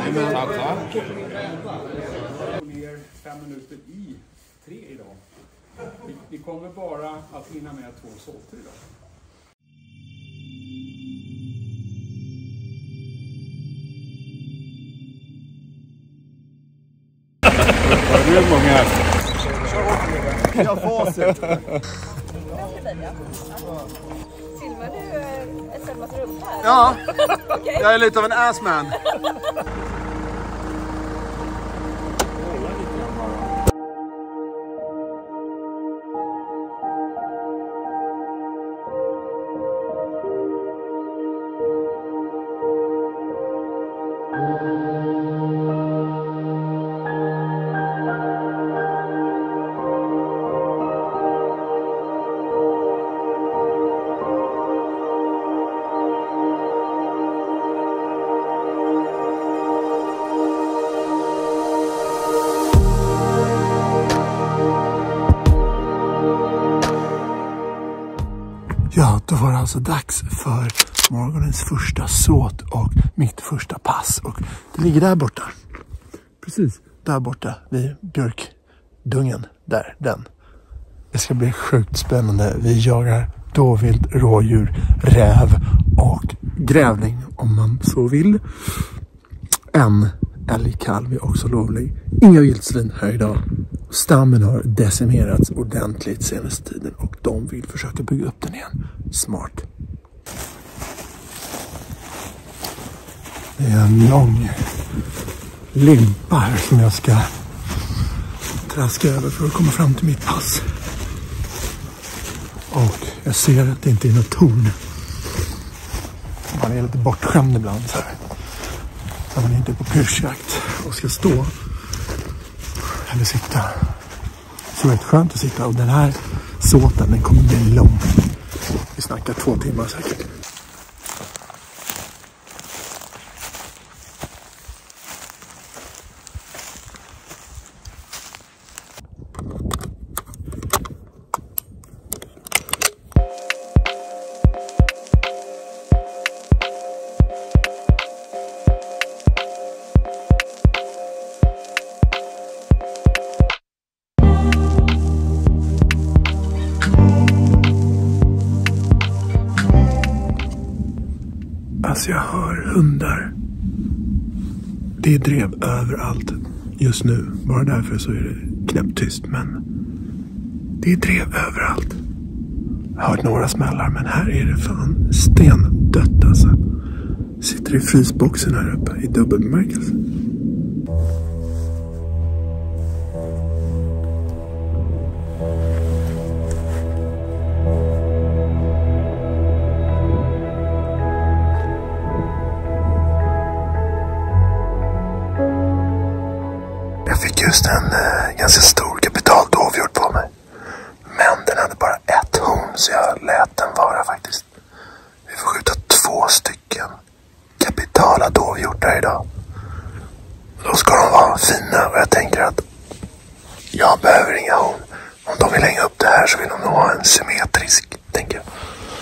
Tack. Ner 5 minuter i 3 idag. Vi kommer bara att hinna med 2 såter idag. Det är många här. Jag har facit. Filmar du Selmas rum här? Ja, Okay. jag är lite av en assman. Ja, då var det alltså dags för morgonens första såt och mitt första pass. Och det ligger där borta. Precis där borta vid björkdungen. Där, den. Det ska bli sjukt spännande. Vi jagar dåvilt, rådjur, räv och grävling om man så vill. En älgkalv är också lovlig. Inga vildsvin här idag. Stammen har decimerats ordentligt senaste tiden och de vill försöka bygga upp den igen. Smart. Det är en lång limpa här som jag ska traska över för att komma fram till mitt pass. Och jag ser att det inte är något torn. Man är lite bortskämd ibland så här. När man inte är på pyrschjakt och ska stå eller sitta. Så är det skönt att sitta. Och den här såten, den kommer bli lång. Vi snackar 2 timmar säkert. Alltså jag hör hundar. Det är drev överallt just nu. Bara därför så är det knäpptyst. Men det är drev överallt. Jag har hört några smällar, men här är det fan stendött alltså. Sitter i frysboxen här uppe i dubbelbemärkelse. Jag fick just en ganska stor kapitaldovhjort på mig. Men den hade bara 1 horn så jag lät den vara faktiskt. Vi får skjuta 2 stycken kapitala dovhjortar idag. Då ska de vara fina och jag tänker att jag behöver inga horn. Om de vill hänga upp det här så vill de nog ha en symmetrisk, tänker jag.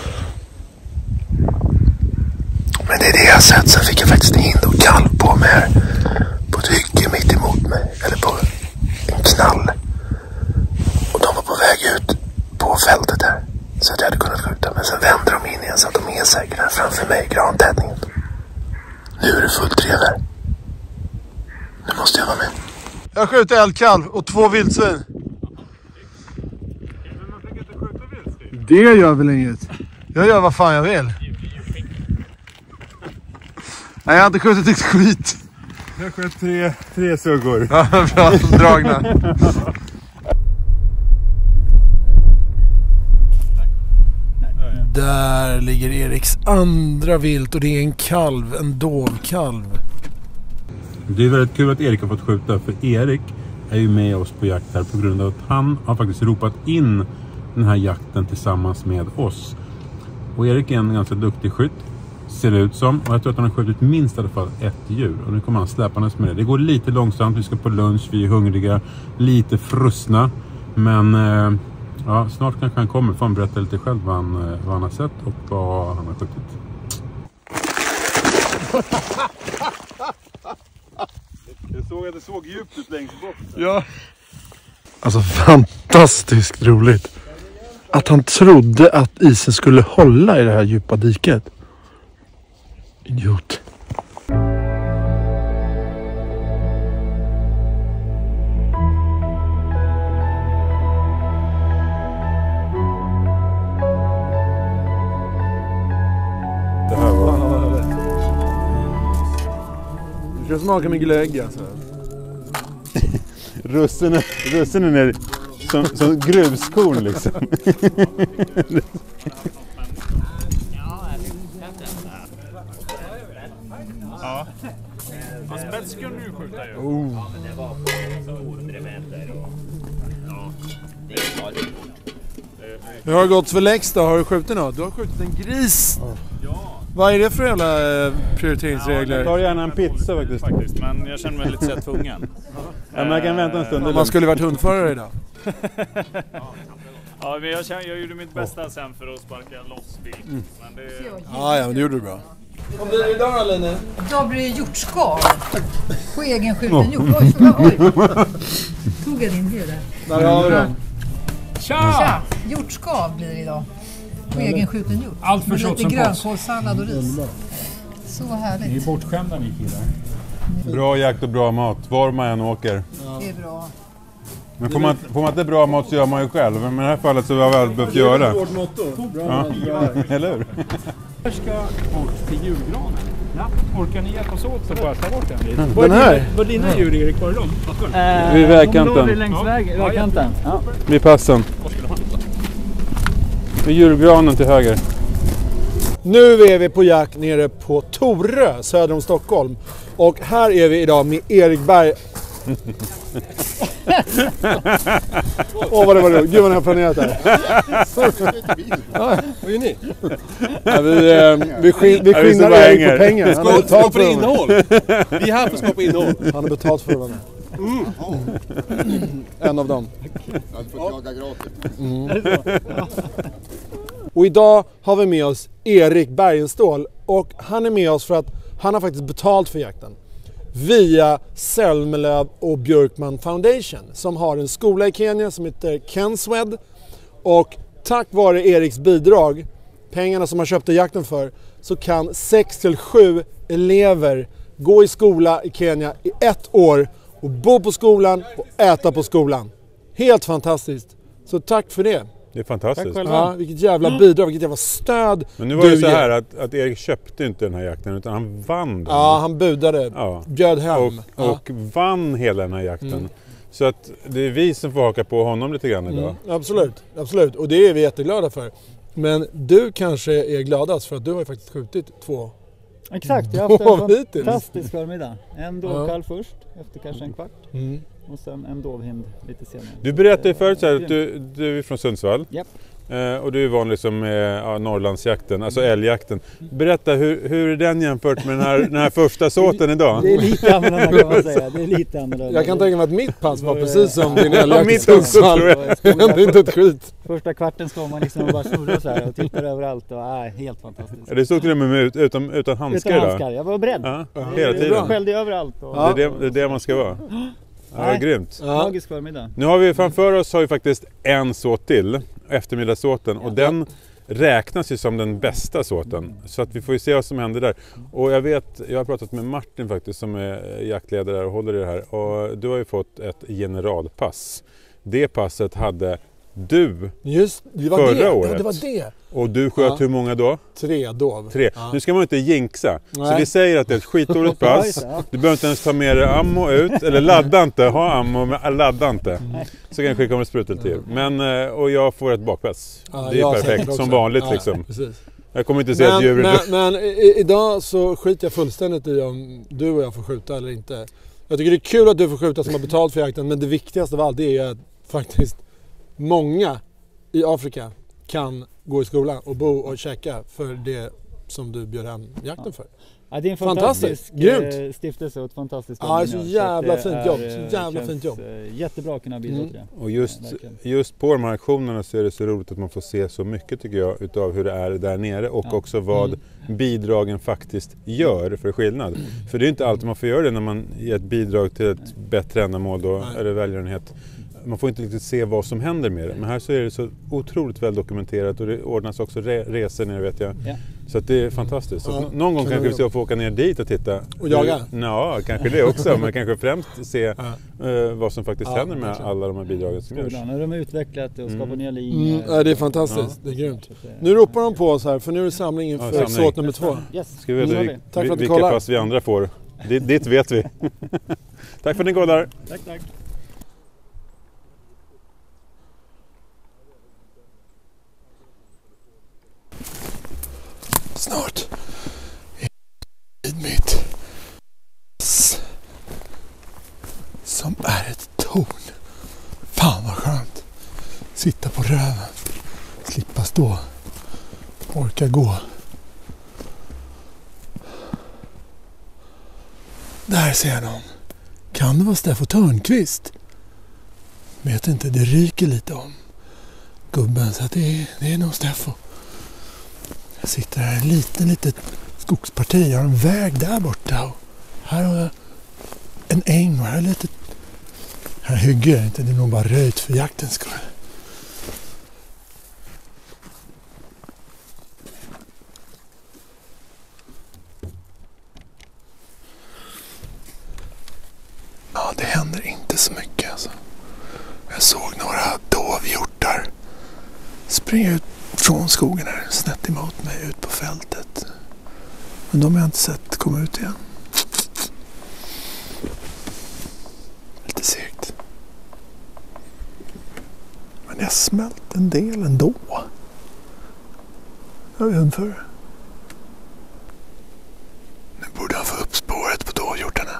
Men det är det jag har sett. Sen fick jag faktiskt en hind och kalv på mig här. På ett hygge mitt emot mig. Eller på en knall. Och de var på väg ut på fältet här. Så att jag hade kunnat skjuta. Men sen vände de in igen så att de är säkert här framför mig i grantätningen. Nu är det fullt drev här. Nu måste jag vara med. Jag skjuter älgkalv och 2 vildsvin. Det gör väl inget. Jag gör vad fan jag vill. Nej, jag har inte skjutit ett skit. Jag sköt 3 suggor. Ja, bra, dragna. Där ligger Eriks andra vilt och det är en kalv, en dovkalv. Det är väldigt kul att Erik har fått skjuta, för Erik är ju med oss på jakt här på grund av att han har faktiskt ropat in den här jakten tillsammans med oss. Och Erik är en ganska duktig skytt, ser det ut som. Och jag tror att han har skjutit minst i alla fall 1 djur. Och nu kommer han släpandes med det. Det går lite långsamt, vi ska på lunch, vi är hungriga, lite frusna. Men ja, snart kanske han kommer. Får han berätta lite själv vad han har sett och vad han har skjutit. såg att det såg djupt ut längst bort. Ja. Alltså fantastiskt roligt. Att han trodde att isen skulle hålla i det här djupa diket. Idiot. Det här var... Du ska smaka med glögg alltså. Russinen är som gruskorn liksom. Ja. Fast spets kunde du skjuta ju. Ja, men det var på 200 meter. Ja, det är farligt. Hur har det gått för Lex då? Har du skjutit något? Du har skjutit en gris. Ja. Vad är det för jävla prioriteringsregler? Jag tar gärna en pizza faktiskt. Men jag känner mig lite så tvungen. Ja, men jag kan vänta en stund. Man skulle varit hundförare idag. Ja, men jag gjorde mitt bästa sen för att sparka loss bil. Men det... Ja, men det gjorde du bra. Vad blir det idag då, Line? Då blir det hjortskav. På egen skjuten hjort. Oj. Tog jag din del där? Där har vi den. Tja! Hjortskav blir det idag. På egen skjuten hjort. Allt för med tjockt lite som grönkålssallad och ris. Så härligt. Ni är bortskämda ni killar. Bra jakt och bra mat, var man än åker. Det är bra. Men får man inte bra mat så gör man ju själv. Men i det här fallet så har vi väl behövt göra. Vårt motto. Ja. Eller hur? Jag ska bort till julgranen. Ja. Orkar ni hjälpas åt så bara ta bort den lite? Den här? Vad dina djur, Erik? Var är de? Vid vägkanten. Längs vägkanten. Ja. Vid passen. Vid julgranen till höger. Nu är vi på jakt nere på Torö, söder om Stockholm. Och här är vi idag med Erik Berg. Vad det var roligt. Gud vad ni har planerat här. Vad gör ni? Ja, vi skinnar Erik på pengar. Han har betalt för innehåll. Vi är här för att skapa innehåll. Han har betalt för honom. En av dem. Jag får jaga gratis. Och idag har vi med oss Erik Bergenstål. Och han är med oss för att han har faktiskt betalt för jakten. Via Selmelöv och Björkman Foundation. Som har en skola i Kenya som heter Kenswed. Och tack vare Eriks bidrag, pengarna som han köpte jakten för, så kan 6-7 elever gå i skola i Kenya i 1 år. Och bo på skolan och äta på skolan. Helt fantastiskt. Så tack för det. Det är fantastiskt. Ja, vilket jävla bidrag, vilket jävla stöd. Men nu var det så här att Erik köpte inte den här jakten utan han vann den. Ja, han budade. Ja. Bjöd hem. Och vann hela den här jakten. Så att det är vi som får haka på honom lite grann idag. Absolut. Och det är vi jätteglada för. Men du kanske är gladast för att du har ju faktiskt skjutit 2. Exakt, jag har haft en hittills. fantastisk förmiddag. En dovkalv först, efter kanske en kvart. Mm. Och sen en dovhind lite senare. Du berättade ju förut så här att du är från Sundsvall. Japp. Och du är vanlig som Norrlandsjakten, alltså älgjakten. Berätta, hur är den jämfört med den här första såten idag? Det är lite annorlunda kan man säga. Det är lite annorlunda. Jag kan tänka mig att mitt pass var precis som din älgjakt i mitt Sundsvall. Det hände inte ett skit. Första kvarten ska man liksom bara snurra så här och tittar överallt och helt fantastiskt. Det stod till och med utan handskar Utan idag. handskar, jag var beredd. Ja, hela tiden. Jag skällde överallt. Och... Det är det man ska vara. Ja, grymt. Magisk förmiddag. Nu har vi framför oss har vi faktiskt en såt till, eftermiddagssåten, och den räknas ju som den bästa såten. Så att vi får ju se vad som händer där. Och jag har pratat med Martin faktiskt som är jaktledare och håller i det här. Och du har ju fått ett generalpass. Det passet hade du förra året. Ja, det var det. Och du sköt hur många då? 3 dov. 3. Ja. Nu ska man inte jinxa. Nej. Så vi säger att det är ett skitdåligt pass. Du behöver inte ens ta med dig ammo ut. Eller ladda inte. Ha ammo, men ladda inte. Så kanske det kommer spruta till. Men, och jag får ett bakpass. Ja, det är perfekt. Som vanligt liksom. Precis. Jag kommer inte se att djuren... Men idag så skiter jag fullständigt i om du och jag får skjuta eller inte. Jag tycker det är kul att du får skjuta som har betalt för jakten. Men det viktigaste av allt är att faktiskt många i Afrika kan gå i skolan och bo och käka för det som du bjöd hem jakten för. Ja, det är en Fantastiskt. fantastisk stiftelse och ett fantastiskt Ja, jobb. så ni gör. jävla att det fint jobb. är, Så jävla känns, fint jobb. Jättebra att kunna bidra till det. Och just på de här aktionerna så är det så roligt att man får se så mycket tycker jag utav hur det är där nere och också vad bidragen faktiskt gör för skillnad. För det är inte alltid man får göra det när man ger ett bidrag till ett bättre ändamål då, eller välgörenhet. Man får inte riktigt se vad som händer med det. Men här så är det så otroligt väl dokumenterat och det ordnas också resor ner vet jag. Ja. Så att det är fantastiskt. Så någon gång kanske vi ska få åka ner dit och titta. Och jaga? Ja, kanske det också. Men kanske främst se vad som faktiskt händer med alla de här bidragen som görs. Nu har de utvecklat och skapat nya linjer. Det är fantastiskt. Det är grymt. Nu ropar de på oss här för nu är det samling inför såt nummer 2. Yes. Ska vi veta tack för att du vilka kollar. pass vi andra får. Ditt vet vi. Tack för att ni kollar. Tack. Snart vid mitt som är ett torn. Fan vad skönt. Sitta på röven. Slippa stå. Orka gå. Där ser jag någon. Kan det vara Steffo Törnqvist? Vet inte, det ryker lite om gubben så att det är nog Steffo. Jag sitter här i en litet skogsparti. Jag har en väg där borta. Och här har jag en äng och här är lite... Här hygger jag inte. Det är nog bara röjt för jaktens skull. Ja, det händer inte så mycket alltså. Jag såg några dovhjortar springa ut från skogen här, snett emot mig ut på fältet. Men de har jag inte sett komma ut igen. Lite segt. Men jag smält en del ändå. Jag vet inte för. Nu borde han få upp spåret på dovhjortarna.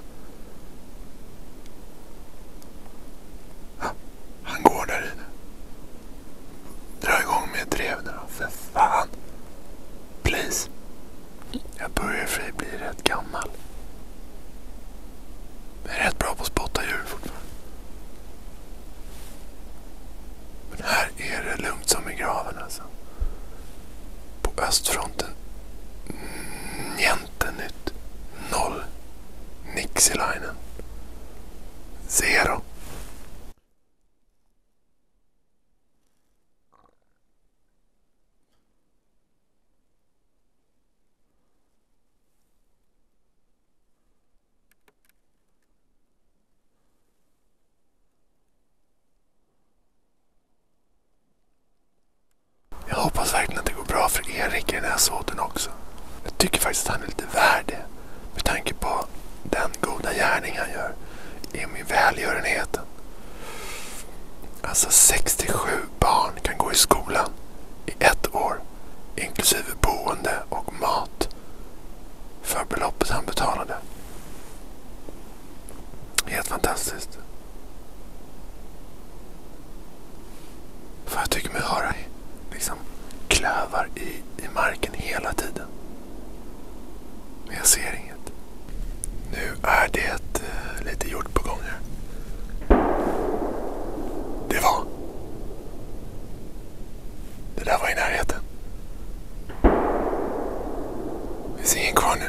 Han går där inne. Dra igång med dreven då, för fan. Please. Jag börjar för att bli rätt gammal. Jag är rätt bra på att spotta djur fortfarande. Men här är det lugnt som i graven alltså. På östfronten. Jämtenytt. 0. Nixilainen. 0. Jag hoppas verkligen att det går bra för Erik i den här såten också. Jag tycker faktiskt att han är lite värd det. Med tanke på den goda gärning han gör i min välgörenheten. Alltså 67 barn kan gå i skolan i 1 år. Inklusive boende och mat. För beloppet han betalade. Helt fantastiskt. För jag tycker mig höra liksom klövar i marken hela tiden. Men jag ser inget. Nu är det lite jord på gång här. Det där var i närheten. Vi ser ingen kvar nu.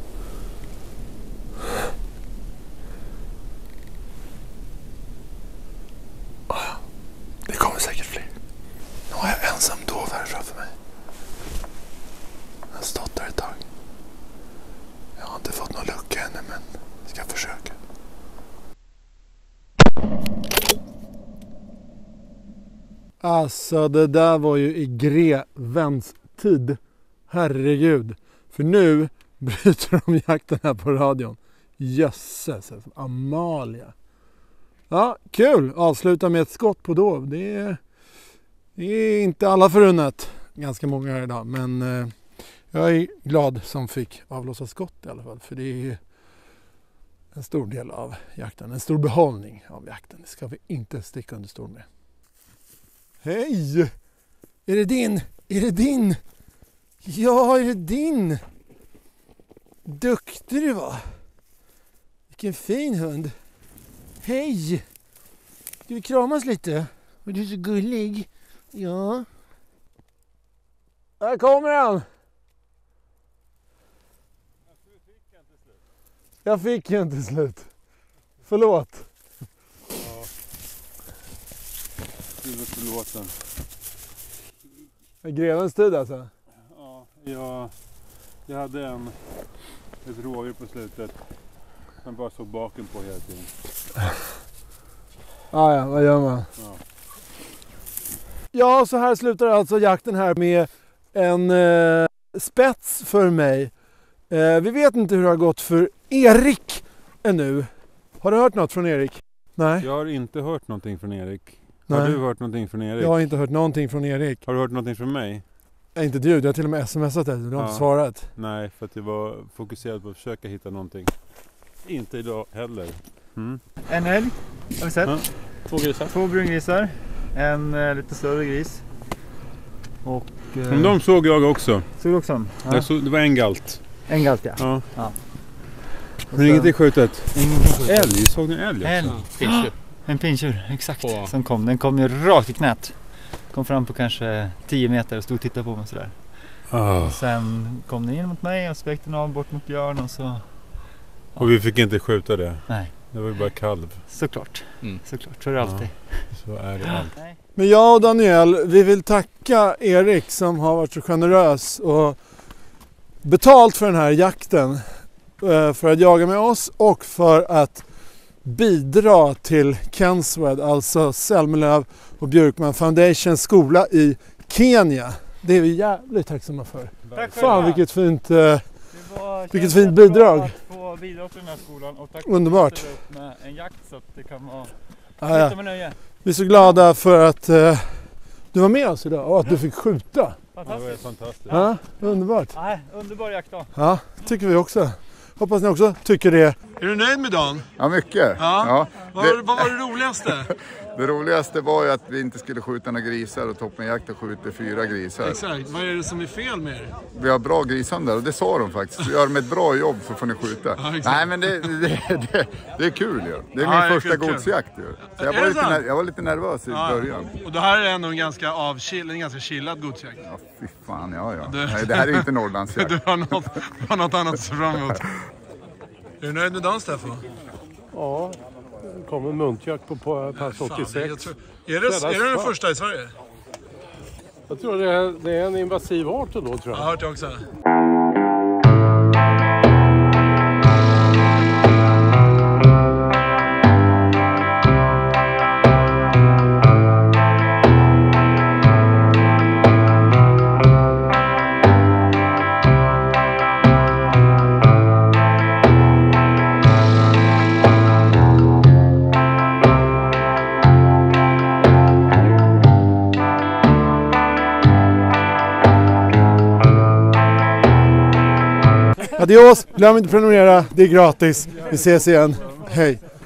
Ja, det kommer säkert fler. Nu har jag ensam dov här framför mig. Jag har stått där ett tag. Jag har inte fått någon lucka ännu, men ska försöka. Alltså det där var ju i grevens tid. Herregud. För nu bryter de jakten här på radion. Jösses, Amalia. Ja, kul. Avsluta med ett skott på dov. Det är inte alla förunnat. Ganska många här idag. Men jag är glad som fick avlossa skott i alla fall. För det är en stor del av jakten. En stor behållning av jakten. Det ska vi inte sticka under stol med. Hej! Är det din? Är det din? Ja, är det din? Duktig du var. Vilken fin hund. Hej! Ska vi kramas lite? Och du är så gullig. Ja. Där kommer han! Jag fick en till slut. Förlåt. Ja. Du är förlåten. Grenens tid alltså? Ja, jag hade ett rådjur på slutet. Man bara såg baken på hela tiden. Ja, vad gör man? Ja, så här slutar alltså jakten här med en spets för mig. Vi vet inte hur det har gått för Erik ännu. Har du hört något från Erik? Nej. Jag har inte hört någonting från Erik. Nej. Har du hört någonting från Erik? Jag har inte hört någonting från Erik. Har du hört någonting från mig? Inte du, jag har till och med smsat dig. Du har inte svarat. Nej, för att jag var fokuserad på att försöka hitta någonting. Inte idag heller. En älg har vi sett. Ja. 2 grisar. 2 brungrisar. En lite större gris. Och... Men de såg jag också. Såg du också? Ja. Det var en galt. En galt, ja. Ja. Men ingenting skjutet. Älg, såg ni älg också? Älg. En pinntjur, exakt. Som kom. Den kom ju rakt i knät. Kom fram på kanske 10 meter och stod och tittade på mig sådär. Och sen kom den in mot mig och späckte den av bort mot Björn och så... Och vi fick inte skjuta det. Nej. Det var ju bara kalv. Såklart. Såklart, så är det alltid. Så är det alltid. Men jag och Daniel, vi vill tacka Erik som har varit så generös och betalt för den här jakten. För att jaga med oss och för att bidra till Kenswed, alltså Selmelöv och Björkman Foundation skola i Kenya. Det är vi jävligt tacksamma för. Tack Fan vilket fint bidrag. Att få bidra till den här skolan och tack Underbart. för att du ställer upp med en jakt så att det kan vara Ja. med nöje. Vi är så glada för att du var med oss idag och att du fick skjuta. Fantastiskt. Det var fantastiskt. Ja, underbart. Nej, underbar jakt då. Ja, tycker vi också. Hoppas ni också tycker det. Är du nöjd med dagen? Ja, mycket. Ja. Vad var det roligaste? Det roligaste var ju att vi inte skulle skjuta några grisar och Toppenjakt skjuter 4 grisar. Exakt, vad är det som är fel med er? Vi har bra grishundar och det sa de faktiskt. Gör de ett bra jobb så får ni skjuta. Ja, nej men det är kul ju. Det är min första godsjakt ju. Så jag var lite nervös i början. Och det här är ändå en ganska chillad godsjakt. Ja, fy fan, ja. Nej, det här är inte Norrlandsjakt. Du har något annat att se fram emot. Är du nöjd med dagen, Stefan? Ja, det kommer muntjakt på pass 86. Är det den första i Sverige? Jag tror det är en invasiv art då, tror jag. Jag har hört det också. Adios, glöm inte att prenumerera, det är gratis. Vi ses igen, hej!